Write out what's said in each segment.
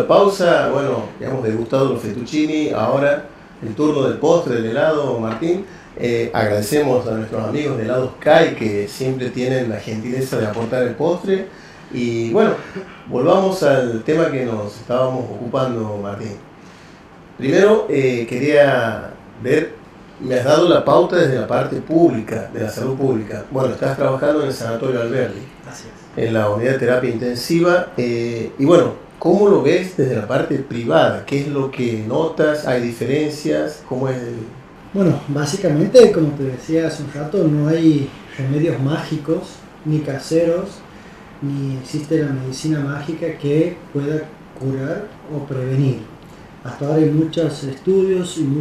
la pausa, bueno, ya hemos degustado los fettuccini, ahora el turno del postre, del helado, Martín. Agradecemos a nuestros amigos de Helados Kai que siempre tienen la gentileza de aportar el postre. Y bueno, volvamos al tema que nos estábamos ocupando, Martín. Primero, quería ver, me has dado la pauta desde la parte pública, de la salud pública. Bueno, estás trabajando en el Sanatorio Alberdi, Así es. en la unidad de terapia intensiva. Y bueno, ¿cómo lo ves desde la parte privada? ¿Qué es lo que notas? ¿Hay diferencias? ¿Cómo es el...? Bueno, básicamente, como te decía hace un rato, no hay remedios mágicos ni caseros, ni existe la medicina mágica que pueda curar o prevenir. Hasta ahora hay muchos estudios y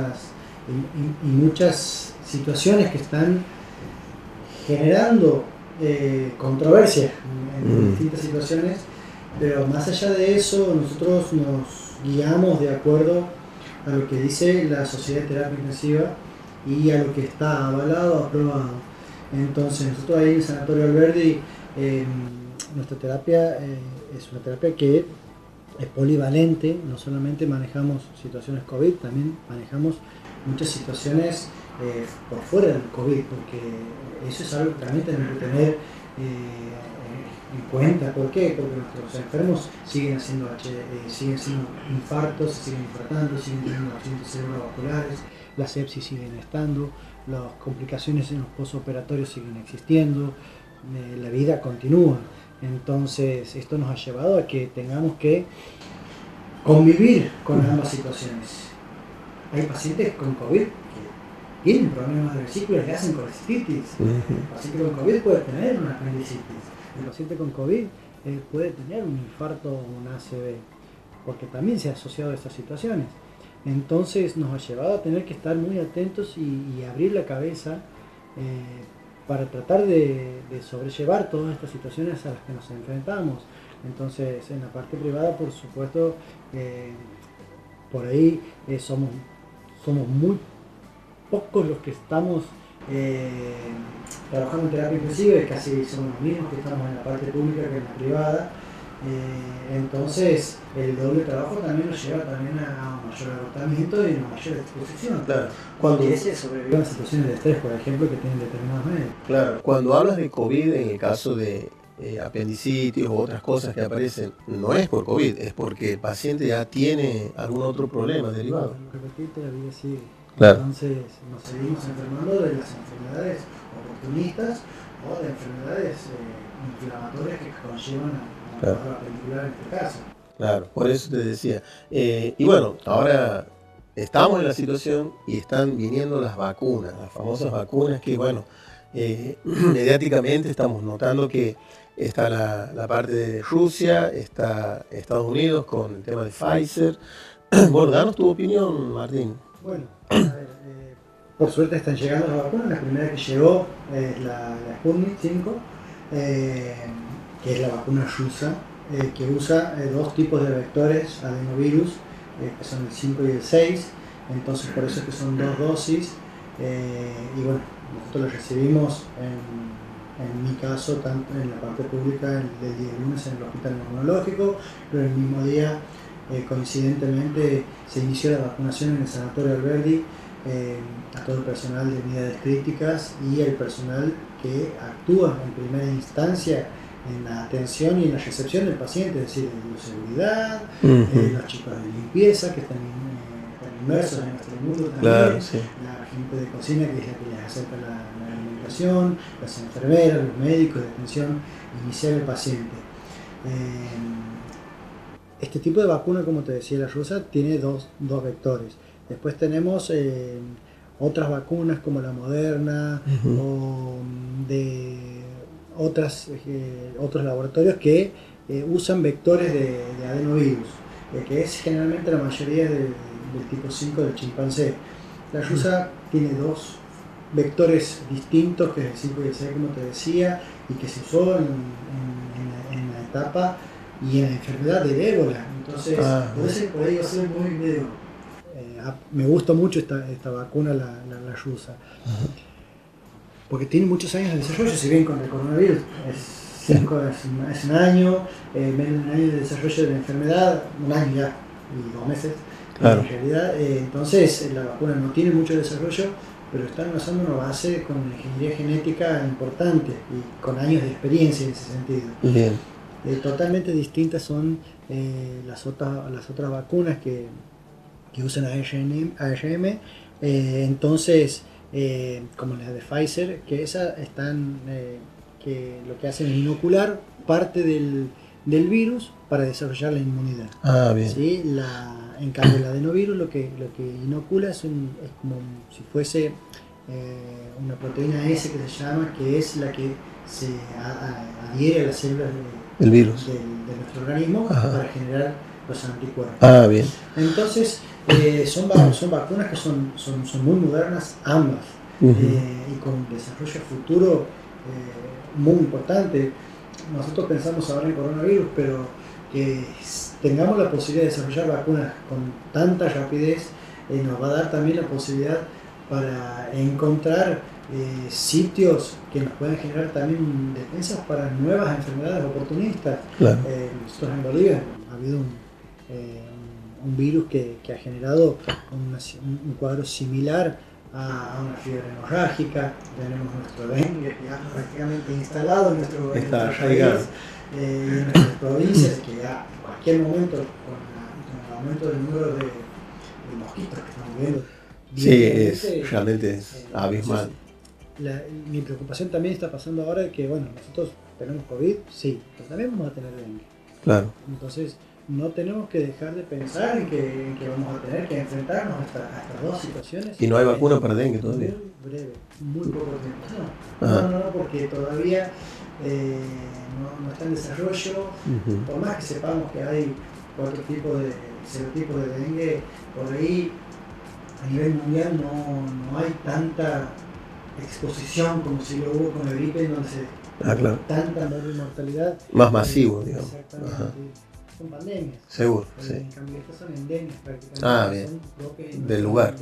muchas situaciones que están generando controversia en distintas situaciones, pero más allá de eso, nosotros nos guiamos de acuerdo a lo que dice la Sociedad de Terapia Intensiva y a lo que está avalado, aprobado. Entonces, nosotros ahí en el Sanatorio Alberdi, nuestra terapia es una terapia que es polivalente, no solamente manejamos situaciones COVID, también manejamos muchas situaciones por fuera del COVID, porque eso es algo que también tenemos que tener en cuenta. ¿Por qué? Porque nuestros enfermos siguen haciendo infartos, siguen infartando, siguen teniendo accidentes cerebrovasculares, las sepsis siguen estando, las complicaciones en los postoperatorios siguen existiendo, la vida continúa. Entonces esto nos ha llevado a que tengamos que convivir con ambas situaciones. Hay pacientes con COVID que tienen problemas de vesículas que hacen colecistitis. El paciente con COVID puede tener una apendicitis. El paciente con COVID puede tener un infarto o un ACV, porque también se ha asociado a estas situaciones. Entonces nos ha llevado a tener que estar muy atentos y abrir la cabeza para tratar de sobrellevar todas estas situaciones a las que nos enfrentamos. Entonces, en la parte privada, por supuesto, por ahí somos muy pocos los que estamos trabajando en terapia intensiva, y casi somos los mismos que estamos en la parte pública que en la privada. Entonces, el doble trabajo también nos lleva también a un mayor agotamiento y una mayor exposición. Claro. Cuando se sobreviven situaciones de estrés, por ejemplo, que tienen determinados medios. Claro, cuando hablas de COVID, en el caso de apendicitis o otras cosas que aparecen, no es por COVID, es porque el paciente ya tiene algún otro problema derivado. Repetirte, la vida sigue. Claro. Entonces nos seguimos enfermando de las enfermedades oportunistas o de enfermedades inflamatorias que conllevan a la pendicular en este caso. Claro, por eso te decía. Y bueno, ahora estamos en la situación y están viniendo las vacunas, las famosas vacunas que, bueno, mediáticamente estamos notando que está la parte de Rusia, está Estados Unidos con el tema de Pfizer. Bueno, danos tu opinión, Martín. Bueno, a ver, por suerte están llegando las vacunas. La primera que llegó es la Sputnik 5, que es la vacuna rusa, que usa dos tipos de vectores adenovirus, que son el 5 y el 6. Entonces por eso es que son dos dosis. Y bueno, nosotros las recibimos en mi caso, tanto en la parte pública, el día lunes en el hospital neurológico, pero el mismo día, coincidentemente, se inició la vacunación en el Sanatorio Alberdi a todo el personal de unidades críticas y el personal que actúa en primera instancia en la atención y en la recepción del paciente, es decir, de seguridad, los chicos de limpieza que están inmersos en nuestro mundo también, claro, sí. La gente de cocina que es la que les acerca la alimentación, las enfermeras, los médicos de atención inicial del paciente. Este tipo de vacuna, como te decía, la rusa, tiene dos vectores. Después tenemos otras vacunas como la Moderna o de otros laboratorios que usan vectores de adenovirus, que es generalmente la mayoría del tipo 5 del chimpancé. La rusa tiene dos vectores distintos, que es el 5 y el 6, como te decía, y que se usó en la etapa y en la enfermedad del ébola. Entonces, por ahí va a ser muy medio. Me gusta mucho esta vacuna, la rusa, porque tiene muchos años de desarrollo, si bien con el coronavirus es es un año, menos de un año de desarrollo de la enfermedad, un año ya y 2 meses. Claro. En realidad, entonces la vacuna no tiene mucho desarrollo, pero están usando una base con ingeniería genética importante y con años de experiencia en ese sentido. Bien. Totalmente distintas son las otras vacunas que usan ARN, entonces como las de Pfizer, que esas están que lo que hacen es inocular parte del virus para desarrollar la inmunidad. Ah, bien. ¿Sí? En cambio el adenovirus lo que inocula es como si fuese una proteína S que se llama, que es la que se adhiere a las células el virus de nuestro organismo. Ajá. Para generar los anticuerpos. Ah, bien. Entonces son vacunas que son muy modernas ambas. Y con un desarrollo futuro muy importante. Nosotros pensamos ahora en coronavirus, pero que tengamos la posibilidad de desarrollar vacunas con tanta rapidez nos va a dar también la posibilidad para encontrar sitios que nos puedan generar también defensas para nuevas enfermedades oportunistas. Claro. Nosotros en Bolivia ha habido un virus que ha generado un cuadro similar a una fiebre hemorrágica. Tenemos nuestro dengue ya prácticamente instalado en nuestro país, en nuestras provincias, que ya en cualquier momento con el aumento del número de mosquitos que estamos viendo. Sí, realmente es abismal. Mi preocupación también está pasando ahora de que, bueno, nosotros tenemos COVID, sí, pero también vamos a tener dengue. Claro. Entonces, no tenemos que dejar de pensar en que vamos a tener que enfrentarnos a estas dos situaciones. ¿Y no hay vacuna para dengue todavía? Muy breve, muy poco tiempo. No, porque todavía no está en desarrollo. Por más que sepamos que hay 4 serotipos de dengue, por ahí a nivel mundial no hay tanta exposición como si lo hubo con la gripe, en donde claro. Tanta mortalidad. Más masivo, digamos. Exactamente. Ajá. Son pandemias. Seguro, sí. En cambio, estas son endemias prácticamente. Bien. Son propias del lugar.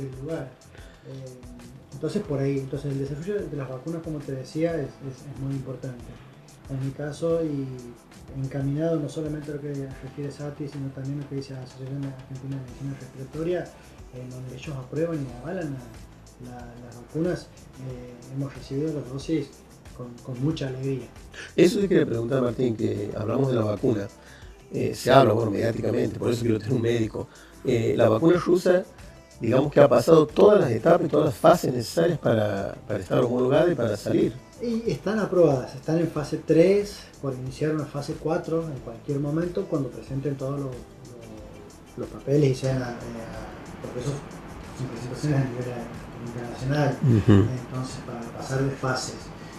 Entonces, por ahí, el desarrollo de las vacunas, como te decía, es muy importante. En mi caso, y encaminado no solamente a lo que refiere SATI, sino también a lo que dice la Asociación Argentina de Medicina Respiratoria, en donde ellos aprueban y avalan las vacunas, hemos recibido las dosis con mucha alegría. Eso te quería preguntar, Martín, que hablamos de la vacuna. Se habla, mediáticamente, por eso quiero tener un médico. La vacuna rusa, digamos que ha pasado todas las etapas y todas las fases necesarias para estar homologada y para salir. Y están aprobadas, están en fase 3, por iniciar una fase 4 en cualquier momento, cuando presenten todos los papeles y sean, porque eso son presentaciones a nivel internacional. Entonces, para pasar de fases.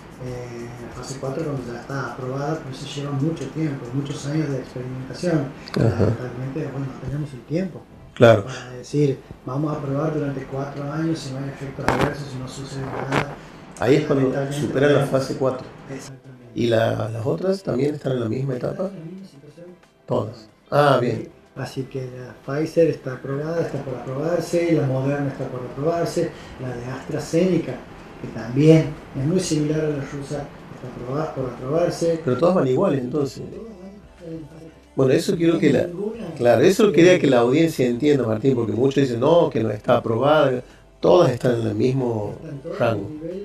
La fase 4 cuando ya está aprobada, pues se lleva mucho tiempo, muchos años de experimentación. Realmente, tenemos el tiempo claro. Para decir, vamos a probar durante 4 años si no hay efectos adversos, si no sucede nada. Ahí es cuando superan la fase 4. Exactamente. ¿Y las otras también están en la misma etapa? En la misma situación. Todas. Bien. Así que la Pfizer está aprobada, está por aprobarse, la Moderna está por aprobarse, la de AstraZeneca, que también es muy similar a la rusa, está aprobada por aprobarse. Pero todas van iguales entonces. Bueno, eso quiero que eso quería que la audiencia entienda, Martín, porque muchos dicen que no está aprobada, todas están en el mismo rango. En nivel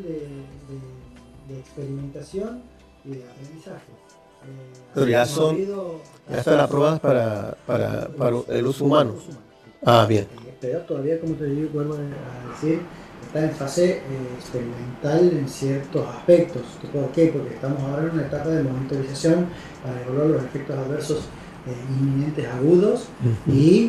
de experimentación y de aprendizaje. Pero ya están aprobadas para el uso humano. Bien. Pero todavía, como te digo, vuelvo a decir, está en fase experimental en ciertos aspectos. ¿Por qué? Porque estamos ahora en una etapa de monitorización para evaluar los efectos adversos inminentes agudos y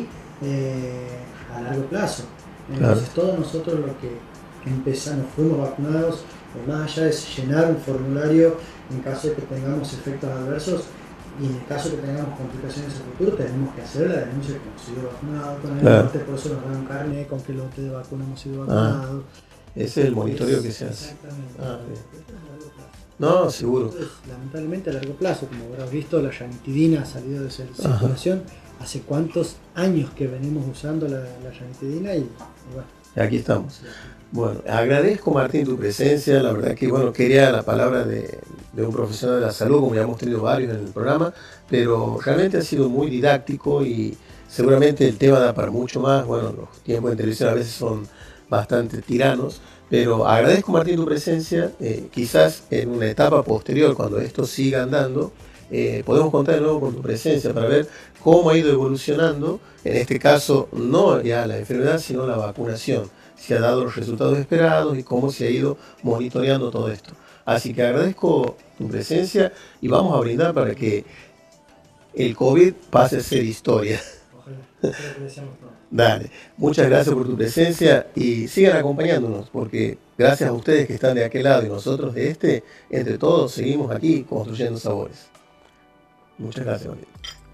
a largo plazo. Entonces todos nosotros los que empezamos, fuimos vacunados, más allá de llenar un formulario en caso de que tengamos efectos adversos y en el caso de que tengamos complicaciones en el futuro, tenemos que hacer la denuncia que hemos sido vacunados con el lote, por eso nos dan un carnet con qué lote de vacuna hemos sido vacunados. Ese es el monitoreo que se hace. Exactamente. No, seguro. Entonces, lamentablemente a largo plazo, como habrás visto, la ranitidina ha salido de circulación. Hace cuántos años que venimos usando la ranitidina y bueno. Aquí estamos. Bueno, agradezco, Martín, tu presencia. La verdad que quería la palabra de de un profesional de la salud, como ya hemos tenido varios en el programa, pero realmente ha sido muy didáctico y seguramente el tema da para mucho más. Bueno, los tiempos de televisión a veces son bastante tiranos, pero agradezco, Martín, tu presencia. Quizás en una etapa posterior, cuando esto siga andando, podemos contar de nuevo con tu presencia para ver cómo ha ido evolucionando, en este caso no ya la enfermedad, sino la vacunación, si ha dado los resultados esperados y cómo se ha ido monitoreando todo esto. Así que agradezco tu presencia y vamos a brindar para que el COVID pase a ser historia. Ojalá, que deseamos todo. Dale, muchas gracias por tu presencia y sigan acompañándonos, porque gracias a ustedes que están de aquel lado y nosotros de este, entre todos seguimos aquí construyendo sabores. Muchas gracias, Martín.